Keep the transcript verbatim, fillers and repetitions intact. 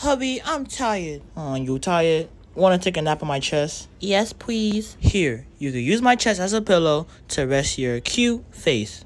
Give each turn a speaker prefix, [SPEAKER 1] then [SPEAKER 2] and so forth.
[SPEAKER 1] Hubby, I'm tired.
[SPEAKER 2] Oh, you tired? Want to take a nap on my chest?
[SPEAKER 1] Yes, please.
[SPEAKER 2] Here, you can use my chest as a pillow to rest your cute face.